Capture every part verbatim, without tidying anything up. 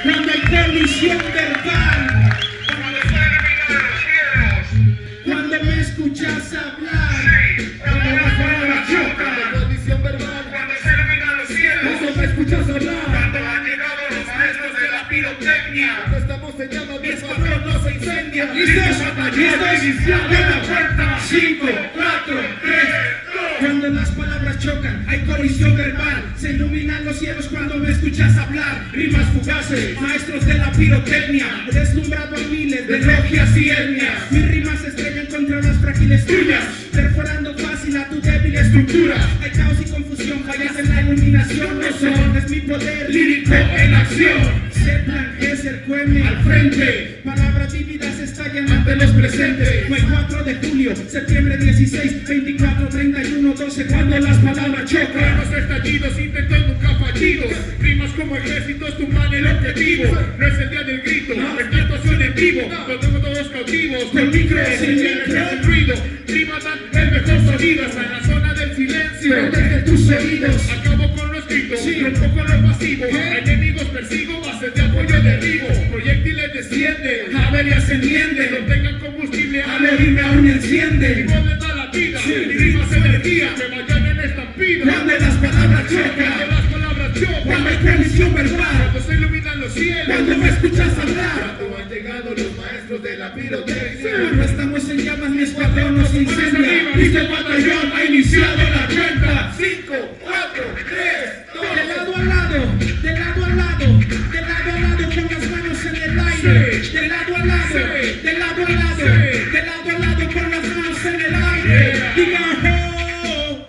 Cuando hay colisión verbal, Cuando se eliminan los cielos. cuando me escuchas hablar, Sí, cuando las palabras chocan. Condición verbal. Cuando se eliminan los cielos. Cuando me escuchas hablar. Cuando han llegado los maestros de la pirotecnia. Cuando estamos en llamas, mi escuadrón no se incendia. ¿listos? ¿Listos? Iniciando la cuenta. Cinco, cuatro, tres. Cuando las palabras chocan, hay colisión verbal. Se iluminan los cielos cuando me escuchas hablar. Rimas fugaces, maestros de la pirotecnia. He deslumbrado a miles de logias y etnias. Mis rimas se estrellan contra las frágiles tuyas, perforando fácil a tu débil estructura. Hay caos y confusión, fallas en la iluminación. No son, es mi poder lírico en acción. Seplan, Gesser, Cueme, al frente. Palabras vívidas estallan ante los presentes. No hay cuatro de julio, septiembre dieciséis, veinticuatro, treinta y uno, doce. Cuando las palabras chocan. Los estallidos, intentos nunca fallidos. Rimas como ejércitos tumban el objetivo. No es el día del grito, es la actuación en vivo. Los tengo todos cautivos, con micro sin el ruido. Rimas dan el mejor sonido hasta en la zona del silencio. Protege tus oídos. Acabo con los gritos, Sí. rompo con los pasivos. Enemigos persigo, bases de apoyo derribo. Proyectiles descienden, averias se entienden. No tengan combustible, Al oírme aún mi enciende. voz les da la vida, Sí. mi rimas energía, me vayan en estampida. Cuando las palabras Cuando chocan, las palabras chocan, cuando hay colisión verbal, cuando se iluminan los cielos, cuando me escuchas hablar. Cuando han llegado los maestros de la pirotecnia. Cuando estamos en llamas, mi escuadrón nos incendia. Listo el batallón, ha iniciado la cuenta. Cinco, cuatro, tres, De dos. lado a lado, de lado a lado, de lado a lado con las manos en el aire. Sí. De lado a lado, Sí. de lado a lado, Sí. de lado a lado con las manos en el aire. Yeah. Digan ho,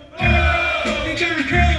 oh, digan ho,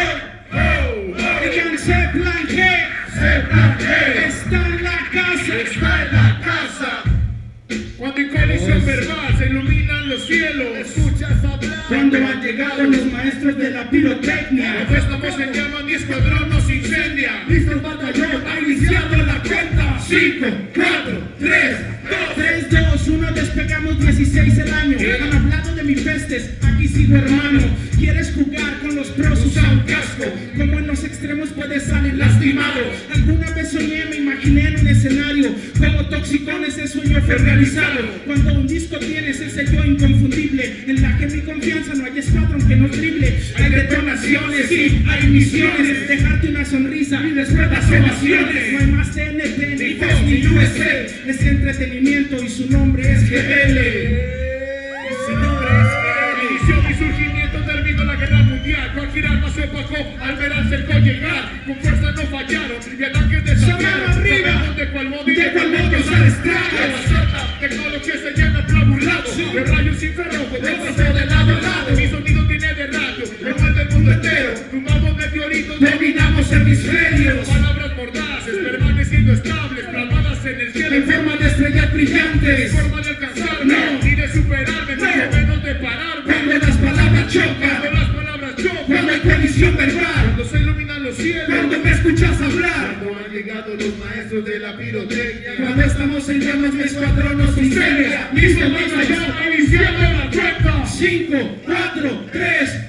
ho, oh, oh, digan Seplan que Seplan que está en la casa. está en la casa. Cuando en colisión verbal se iluminan los cielos, Escuchas hablar. Cuando han llegado los maestros de la pirotecnia. cuando estamos en llamas mi escuadrón nos incendia. Listo el batallón, ha iniciado la cuenta. Cinco, cuatro, tres, dos, tres, dos, uno, despegamos dieciséis el año. Han hablado de mis pestes, aquí sigo hermano. ¿Quieres jugar con los pros? Usa un casco. Como en los extremos puedes salir lastimado. Alguna vez soñé, me imaginé en un escenario. Como toxicón ese sueño fue realizado. Cuando un disco tienes ese yo inconfundible, en la que mi confianza no hay escuadrón que nos drible. Hay detonaciones, sí, hay misiones. Dejarte una sonrisa y después las ovaciones. No hay más T N T, ni Fox, ni U S A. Es entretenimiento y su nombre es G L. Su nombre es G L. Inició mi surgimiento, terminó la guerra mundial. Cualquier arma se opacó al ver al cerco llegar. Con fuerza no fallaron y ataques desafiaron. ¡Llamado arriba! Sabemos de cuál modo y ¿De de cuál cuál modo modo usar estragos? Tecnología se llama plan burlado. De rayos infrarrojos, de paso de lado a lado. Mi sonido tiene de radio, lo mal del mundo entero. Tumbamos meteoritos, Dominamos hemisferios palabras mordaces, permaneciendo estables, plasmadas en el cielo. en forma de estrellas brillantes. forma de alcanzarme, No. ni de superarme, No. mucho menos de pararme. Cuando las palabras Cuando chocan, las palabras cuando hay chocan, colisión verbal, cuando se iluminan los cielos, cuando me escuchas hablar. Cuando han llegado los maestros de la pirotecnia. Cuando estamos en llamas, mi escuadrón nos incendia. Listo el batallón, ha iniciado la cuenta. Cinco, cuatro, tres,